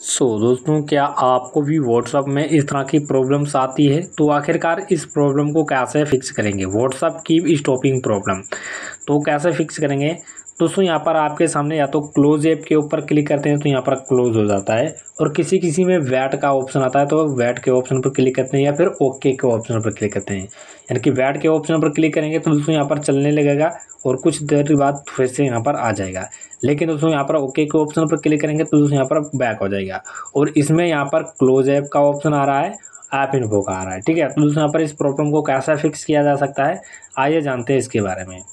दोस्तों, क्या आपको भी व्हाट्सएप में इस तरह की प्रॉब्लम्स आती है? तो आखिरकार इस प्रॉब्लम को कैसे फिक्स करेंगे? व्हाट्सएप की स्टॉपिंग प्रॉब्लम तो कैसे फिक्स करेंगे दोस्तों? यहाँ पर आपके सामने या तो क्लोज ऐप के ऊपर क्लिक करते हैं तो यहाँ पर क्लोज हो जाता है, और किसी में वैट का ऑप्शन आता है तो वैट के ऑप्शन पर क्लिक करते हैं या फिर ओके के ऑप्शन पर क्लिक करते हैं। यानी कि वैट के ऑप्शन पर क्लिक करेंगे तो दोस्तों यहाँ पर चलने लगेगा और कुछ देर बाद फिर से यहाँ पर आ जाएगा। लेकिन दोस्तों यहाँ पर ओके के ऑप्शन पर क्लिक करेंगे तो दोस्तों यहाँ पर बैक हो जाएगा, और इसमें यहाँ पर क्लोज ऐप का ऑप्शन आ रहा है, ऐप इन्फो का आ रहा है। ठीक है, तो दोस्तों यहाँ पर इस प्रॉब्लम को कैसा फिक्स किया जा सकता है, आइए जानते हैं इसके बारे में।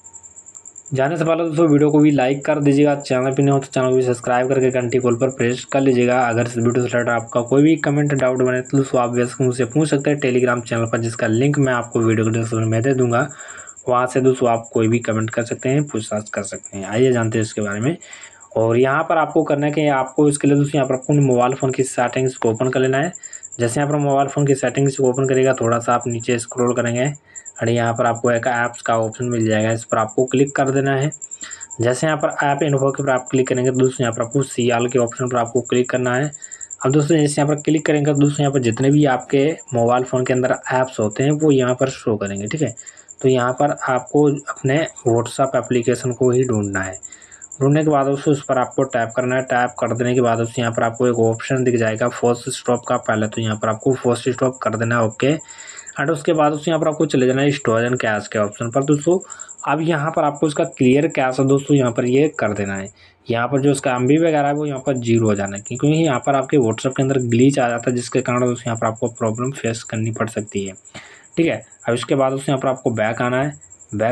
जाने से पहले दोस्तों वीडियो को भी लाइक कर दीजिएगा, चैनल पर नहीं हो तो चैनल को भी सब्सक्राइब करके घंटी कॉल पर प्रेस कर लीजिएगा। अगर इस वीडियो से रिलेटेड आपका कोई भी कमेंट डाउट बने तो दोस्तों आप वैसे मुझसे पूछ सकते हैं टेलीग्राम चैनल पर, जिसका लिंक मैं आपको वीडियो के डिस्क्रिप्शन में दे दूंगा। वहाँ से दोस्तों आप कोई भी कमेंट कर सकते हैं, पूछताछ कर सकते हैं। आइए जानते हैं इसके बारे में। और यहाँ पर आपको करना है कि आपको इसके लिए दोस्तों यहाँ पर अपने मोबाइल फ़ोन की सेटिंग्स को ओपन कर लेना है। जैसे यहाँ पर मोबाइल फ़ोन की सेटिंग्स को ओपन करेगा, थोड़ा सा आप नीचे स्क्रॉल करेंगे और यहाँ पर आपको एक ऐप्स का ऑप्शन मिल जाएगा, इस पर आपको क्लिक कर देना है। जैसे यहाँ पर ऐप इन्फो के पर आप क्लिक करेंगे तो दोस्तों यहाँ पर आपको सियाल के ऑप्शन पर आपको क्लिक करना है। अब दोस्तों जैसे यहाँ पर क्लिक करेंगे तो दोस्तों यहाँ पर जितने भी आपके मोबाइल फ़ोन के अंदर ऐप्स होते हैं वो यहाँ पर शो करेंगे। ठीक है, तो यहाँ पर आपको अपने व्हाट्सएप एप्लीकेशन को ही ढूंढना है। ढूंढने के बाद दोस्तों उस पर आपको टैप करना है। टैप कर देने के बाद दोस्तों यहाँ पर आपको एक ऑप्शन दिख जाएगा फोर्स स्टॉप का। पहले तो यहाँ पर आपको फोर्स स्टॉप कर देना है, ओके। एंड उसके बाद दोस्तों यहाँ पर आपको चले जाना है स्टोरेज एंड कैश के ऑप्शन पर दोस्तों। अब यहाँ पर आपको इसका क्लियर कैश है दोस्तों यहाँ पर ये कर देना है। यहाँ पर जो इसका MB वगैरह है वो यहाँ पर 0 हो जाना है, क्योंकि यहाँ पर आपके व्हाट्सएप के अंदर ग्लिच आ जाता है, जिसके कारण दोस्तों यहाँ पर आपको प्रॉब्लम फेस करनी पड़ सकती है। ठीक है, अब इसके बाद दोस्तों यहाँ पर आपको बैक आना है।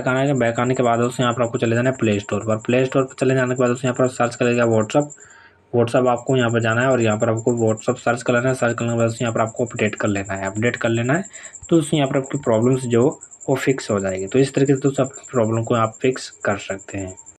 बैक आने के बाद दोस्तों यहाँ पर आपको चले जाना है प्ले स्टोर पर। प्ले स्टोर पर चले जाने के बाद दोस्तों यहाँ पर सर्च करेगा व्हाट्सअप आपको यहाँ पर जाना है और यहाँ पर आपको व्हाट्सअप सर्च कर लेना है। सर्च करने के बाद यहाँ पर आपको अपडेट कर लेना है, तो दोस्तों यहाँ पर आपकी प्रॉब्लम्स जो वो फिक्स हो जाएगी। तो इस तरीके से दोस्तों अपनी प्रॉब्लम को आप फिक्स कर सकते हैं।